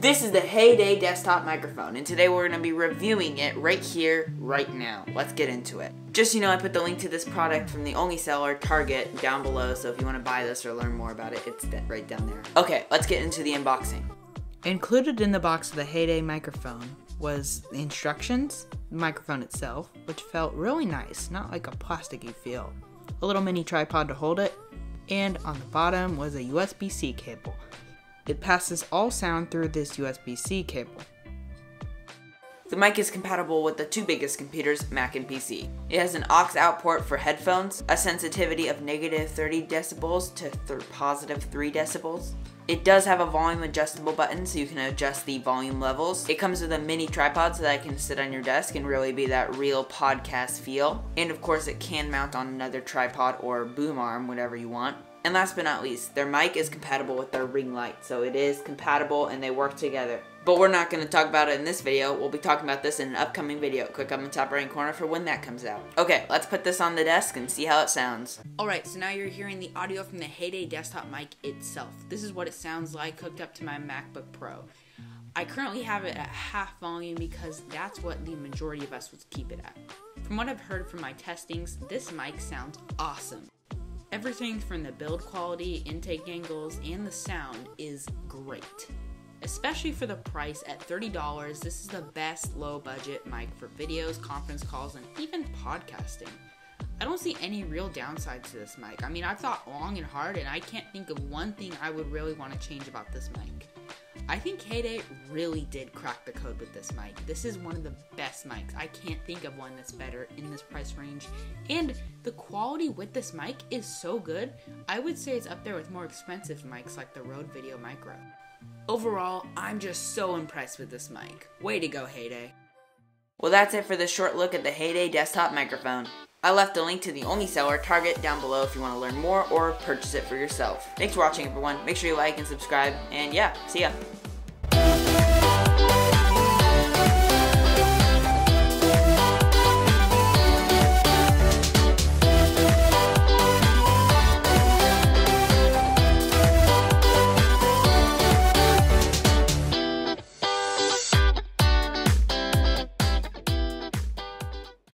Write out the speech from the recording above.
This is the Heyday desktop microphone, and today we're going to be reviewing it right here, right now. Let's get into it. Just so you know, I put the link to this product from the only seller, Target, down below, so if you want to buy this or learn more about it, it's right down there. Okay, let's get into the unboxing. Included in the box of the Heyday microphone was the instructions, the microphone itself, which felt really nice, not like a plasticky feel, a little mini tripod to hold it, and on the bottom was a USB-C cable. It passes all sound through this USB-C cable. The mic is compatible with the two biggest computers, Mac and PC. It has an aux out port for headphones, a sensitivity of negative 30 decibels to positive 3 decibels. It does have a volume adjustable button so you can adjust the volume levels. It comes with a mini tripod so that it can sit on your desk and really be that real podcast feel. And of course it can mount on another tripod or boom arm, whatever you want. And last but not least, their mic is compatible with their ring light, so it is compatible and they work together. But we're not going to talk about it in this video. We'll be talking about this in an upcoming video. Click on the top right corner for when that comes out. Okay, let's put this on the desk and see how it sounds. Alright, so now you're hearing the audio from the Heyday desktop mic itself. This is what it sounds like hooked up to my MacBook Pro. I currently have it at half volume because that's what the majority of us would keep it at. From what I've heard from my testings, this mic sounds awesome. Everything from the build quality, intake angles, and the sound is great. Especially for the price at $30, this is the best low budget mic for videos, conference calls, and even podcasting. I don't see any real downsides to this mic. I mean, I've thought long and hard and I can't think of one thing I would really want to change about this mic. I think Heyday really did crack the code with this mic. This is one of the best mics. I can't think of one that's better in this price range. And the quality with this mic is so good, I would say it's up there with more expensive mics like the Rode Video Micro. Overall, I'm just so impressed with this mic. Way to go, Heyday. Well, that's it for this short look at the Heyday desktop microphone. I left a link to the only seller, Target, down below if you want to learn more or purchase it for yourself. Thanks for watching, everyone. Make sure you like and subscribe, and yeah, see ya.